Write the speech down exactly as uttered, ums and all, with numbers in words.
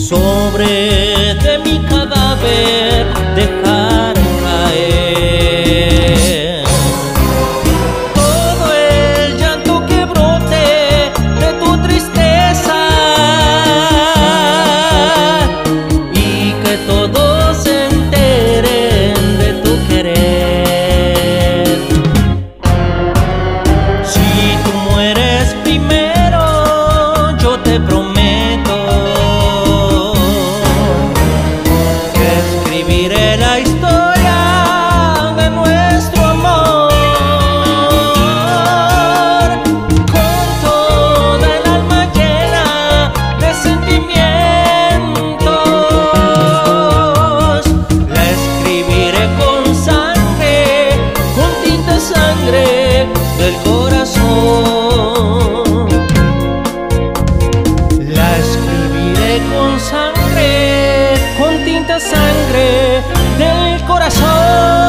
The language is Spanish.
sobre de mi cadáver dejar caer todo el llanto que brote de tu tristeza y que todos se enteren de tu querer. Si tú mueres primero, yo te prometo la historia de nuestro amor con toda el alma llena de sentimientos. La escribiré con sangre, con tinta sangre del corazón. La escribiré con sangre, con tinta sangre del corazón.